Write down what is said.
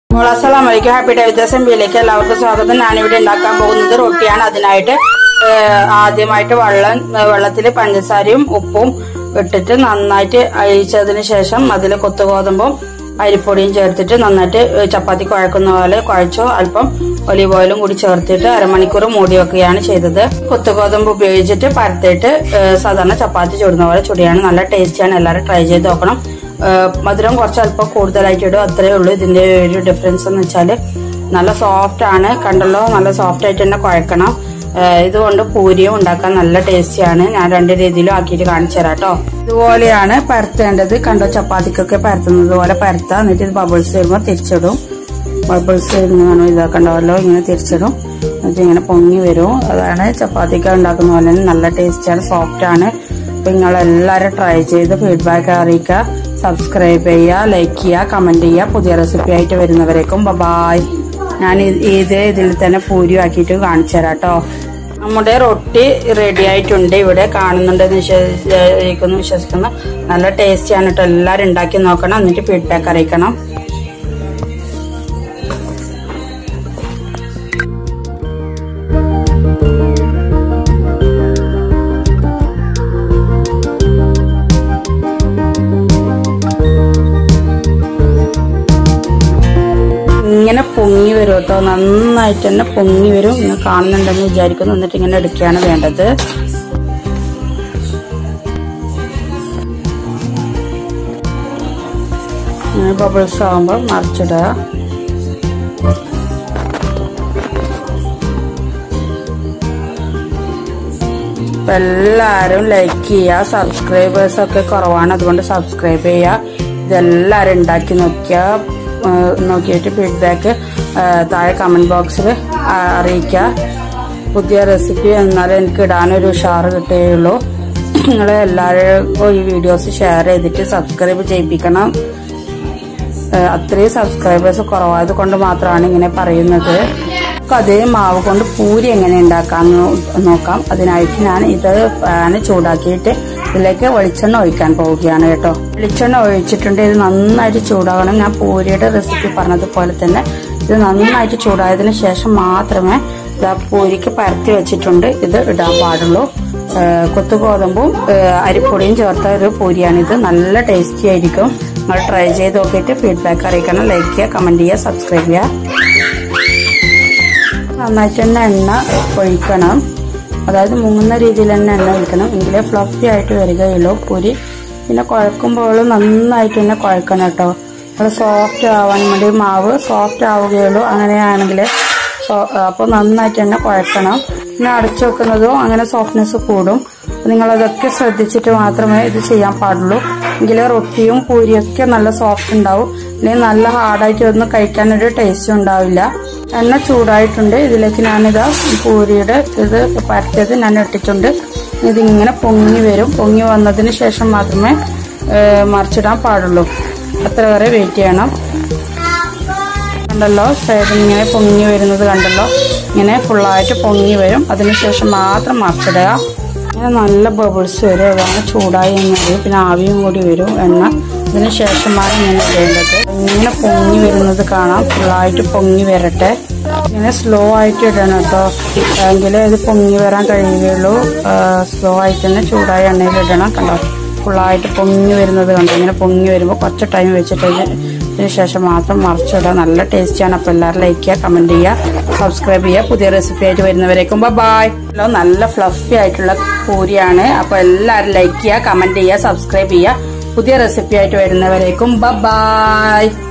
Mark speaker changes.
Speaker 1: അസ്സലാമലൈക്കും. Happy day with അസംബ്ലിയിലേക്ക് എല്ലാവർക്കും സ്വാഗതം. ഞാനിവിടെ ഉണ്ടാക്കാൻ പോകുന്നത് റൊട്ടിയാണ്. അതിനായിട്ട് ആദ്യമായിട്ട് വെള്ളത്തിൽ പഞ്ചസാരയും ഉപ്പും ഇട്ടിട്ട് നന്നായിട്ട് അഴിച്ചതിന് ശേഷം അതിൽ കൊത്തുഗോതമ്പും അരിപ്പൊടിയും ചേർത്തിട്ട് നന്നായിട്ട് ചപ്പാത്തി കുഴക്കുന്ന പോലെ കുഴച്ചോ അല്പം ഒലിവ് ഓയിലും കൂടി ചേർത്തിട്ട് അരമണിക്കൂർ മൂടി വെക്കുകയാണ് ചെയ്തത്. കൊത്തുഗോതമ്പ് ഉപയോഗിച്ചിട്ട് പരത്തിയിട്ട് സാധാരണ ചപ്പാത്തി ചുടുന്ന പോലെ ചുടിയാണ്. നല്ല ടേസ്റ്റിയാണ്. എല്ലാവരും ട്രൈ ചെയ്ത് നോക്കണം. മധുരം കുറച്ച് അല്പം കൂടുതലായിട്ട് ഇടും, അത്രയേ ഉള്ളൂ. ഇതിന്റെ ഒരു ഡിഫറൻസ് എന്ന് വെച്ചാൽ നല്ല സോഫ്റ്റ് ആണ്. കണ്ടല്ലോ, നല്ല സോഫ്റ്റ് ആയിട്ട് തന്നെ കുഴക്കണം. ഇതുകൊണ്ട് പൂരിയും ഉണ്ടാക്കാൻ നല്ല ടേസ്റ്റിയാണ്. ഞാൻ രണ്ട് രീതിയിലും ആക്കിയിട്ട് കാണിച്ചു തരാം കേട്ടോ. ഇതുപോലെയാണ് പരത്തേണ്ടത്. കണ്ടോ, ചപ്പാത്തിക്കൊക്കെ പരത്തുന്നത് പോലെ പരത്താം. എന്നിട്ട് ഇത് ബബിൾസ് വരുമ്പോൾ തിരിച്ചിടും. ബബിൾസ് വരുന്നതാണ് ഇതാക്കണ്ടല്ലോ, ഇങ്ങനെ തിരിച്ചിടും. എന്നിട്ട് ഇങ്ങനെ പൊങ്ങി വരും. അതാണ് ചപ്പാത്തിക്ക ഉണ്ടാക്കുന്ന പോലെ നല്ല ടേസ്റ്റിയാണ്, സോഫ്റ്റ് ആണ്. അപ്പൊ നിങ്ങളെല്ലാവരും ട്രൈ ചെയ്ത് ഫീഡ്ബാക്ക് അറിയിക്കുക. സബ്സ്ക്രൈബ് ചെയ്യുക, ലൈക്ക് ചെയ്യുക, കമന്റ് ചെയ്യുക. പുതിയ റെസിപ്പി ആയിട്ട് വരുന്നവരേക്കും ബൈ. ഞാൻ ഇതിൽ തന്നെ പൂരി ആക്കിയിട്ട് കാണിച്ചു തരാം കേട്ടോ. നമ്മുടെ റൊട്ടി റെഡി ആയിട്ടുണ്ട്. ഇവിടെ കാണുന്നുണ്ടെന്ന് വിശ്വസിക്കുന്നു. നല്ല ടേസ്റ്റിയാണ് കേട്ടോ. എല്ലാവരും ഉണ്ടാക്കി നോക്കണം. എന്നിട്ട് ഫീഡ്ബാക്ക് അറിയിക്കണം. ഇങ്ങനെ പൊങ്ങി വരും കേട്ടോ, നന്നായിട്ട് തന്നെ പൊങ്ങി വരും. ഇങ്ങനെ കാണുന്നുണ്ടെന്ന് വിചാരിക്കുന്നു. എന്നിട്ട് ഇങ്ങനെ എടുക്കുകയാണ് വേണ്ടത്. ഇങ്ങനെ ബബിൾസ് ആകുമ്പോൾ മറിച്ചിടുക. അപ്പൊ എല്ലാരും ലൈക്ക് ചെയ്യുക. സബ്സ്ക്രൈബേഴ്സ് ഒക്കെ കുറവാണ്, അതുകൊണ്ട് സബ്സ്ക്രൈബ് ചെയ്യുക. ഇതെല്ലാരും ഉണ്ടാക്കി നോക്കിയിട്ട് ഫീഡ്ബാക്ക് താഴെ കമന്റ് ബോക്സിൽ അറിയിക്കുക. പുതിയ റെസിപ്പി എന്നാലും എനിക്ക് ഇടാനൊരു ഉഷാറ് കിട്ടുകയുള്ളൂ. നിങ്ങൾ എല്ലാവർക്കും ഈ വീഡിയോസ് ഷെയർ ചെയ്തിട്ട് സബ്സ്ക്രൈബ് ചെയ്യിപ്പിക്കണം. അത്രയും സബ്സ്ക്രൈബേഴ്സ് കുറവായത് കൊണ്ട് മാത്രമാണ് ഇങ്ങനെ പറയുന്നത്. അതേ മാവ് കൊണ്ട് പൂരി എങ്ങനെ ഉണ്ടാക്കാന്ന് നോക്കാം. അതിനായിട്ട് ഞാൻ ഇത് പാന് ചൂടാക്കിയിട്ട് ഇതിലേക്ക് വെളിച്ചെണ്ണ ഒഴിക്കാൻ പോവുകയാണ് കേട്ടോ. വെളിച്ചെണ്ണ ഒഴിച്ചിട്ടുണ്ട്. ഇത് നന്നായിട്ട് ചൂടാകണം. ഞാൻ പൂരിയുടെ റെസിപ്പി പറഞ്ഞതുപോലെ തന്നെ ഇത് നന്നായിട്ട് ചൂടായതിനു ശേഷം മാത്രമേ പൂരിക്ക് പരത്തി വെച്ചിട്ടുണ്ട് ഇത് ഇടാൻ പാടുള്ളൂ. കൊത്തുഗോതമ്പും അരിപ്പൊടിയും ചേർത്ത ഒരു പൂരിയാണിത്. നല്ല ടേസ്റ്റി ആയിരിക്കും. നിങ്ങൾ ട്രൈ ചെയ്ത് നോക്കിയിട്ട് ഫീഡ്ബാക്ക് അറിയിക്കണം. ലൈക്ക് ചെയ്യുക, കമന്റ് ചെയ്യുക, സബ്സ്ക്രൈബ് ചെയ്യുക. നന്നായിട്ട് തന്നെ എണ്ണ ഒഴിക്കണം. അതായത് മുങ്ങുന്ന രീതിയിൽ തന്നെ എണ്ണ ഒഴിക്കണം. എങ്കിലേ ഫ്ലഫി ആയിട്ട് വരികയുള്ളൂ പൂരി. പിന്നെ കുഴക്കുമ്പോൾ നന്നായിട്ട് തന്നെ കുഴക്കണം കേട്ടോ. അത് സോഫ്റ്റ് ആവാൻ വേണ്ടി മാവ് സോഫ്റ്റ് ആവുകയുള്ളൂ. അങ്ങനെയാണെങ്കിൽ അപ്പോൾ നന്നായിട്ട് തന്നെ കുഴക്കണം. പിന്നെ അടച്ചു വെക്കുന്നതും അങ്ങനെ സോഫ്റ്റ്നെസ് കൂടും. നിങ്ങളതൊക്കെ ശ്രദ്ധിച്ചിട്ട് മാത്രമേ ഇത് ചെയ്യാൻ പാടുള്ളൂ. എങ്കിലേ റൊട്ടിയും പൂരിയൊക്കെ നല്ല സോഫ്റ്റ് ഉണ്ടാവും. അല്ലെങ്കിൽ നല്ല ഹാർഡായിട്ട് ഒന്നും കഴിക്കാനൊരു ടേസ്റ്റ് ഉണ്ടാവില്ല. എണ്ണ ചൂടായിട്ടുണ്ട്. ഇതിലേക്ക് ഞാനിതാ പൂരിയുടെ ഇത് പരത്തിയത് ഞാൻ ഇട്ടിട്ടുണ്ട്. ഇതിങ്ങനെ പൊങ്ങി വരും. പൊങ്ങി വന്നതിന് ശേഷം മാത്രമേ മറിച്ചിടാൻ പാടുള്ളൂ. അത്ര വരെ വെയിറ്റ് ചെയ്യണം. കണ്ടല്ലോ, സൈഡിൽ ഇങ്ങനെ പൊങ്ങി വരുന്നത് കണ്ടല്ലോ. ഇങ്ങനെ ഫുള്ളായിട്ട് പൊങ്ങി വരും. അതിനുശേഷം മാത്രം മറിച്ചിടുക. ഇങ്ങനെ നല്ല ബബിൾസ് വരും. അതാണ് ചൂടായി കഴിഞ്ഞാൽ പിന്നെ ആവിയും കൂടി വരും എണ്ണ. ഇതിന് ശേഷമാണ് ഇങ്ങനെ ഇടേണ്ടത്. ഇങ്ങനെ പൊങ്ങി വരുന്നത് കാണാം. ഫുള്ളായിട്ട് പൊങ്ങി വരട്ടെ. ഇങ്ങനെ സ്ലോ ആയിട്ട് ഇടണം കേട്ടോ. എങ്കിലേ ഇത് പൊങ്ങി വരാൻ കഴിയുകയുള്ളൂ. സ്ലോ ആയിട്ട് തന്നെ ചൂടായ എണ്ണയിൽ ഇടണം. കണ്ടോ, ഫുള്ളായിട്ട് പൊങ്ങി വരുന്നത് കണ്ടോ. ഇങ്ങനെ പൊങ്ങി വരുമ്പോൾ കുറച്ച് ടൈം വെച്ചിട്ട് ഇതിന് ശേഷം മാത്രം മറിച്ചിടുക. നല്ല ടേസ്റ്റിയാണ്. അപ്പോൾ എല്ലാവരും ലൈക്ക് ചെയ്യുക, കമന്റ് ചെയ്യുക, സബ്സ്ക്രൈബ് ചെയ്യുക. പുതിയ റെസിപ്പി ആയിട്ട് വരുന്നവരേക്കും ബൈ. നല്ല ഫ്ലഫി ആയിട്ടുള്ള പൂരിയാണ്. അപ്പോൾ എല്ലാവരും ലൈക്ക് ചെയ്യുക, കമന്റ് ചെയ്യുക, സബ്സ്ക്രൈബ് ചെയ്യുക. പുതിയ റെസിപ്പി ആയിട്ട് വരുന്നവരേക്കും ബൈ.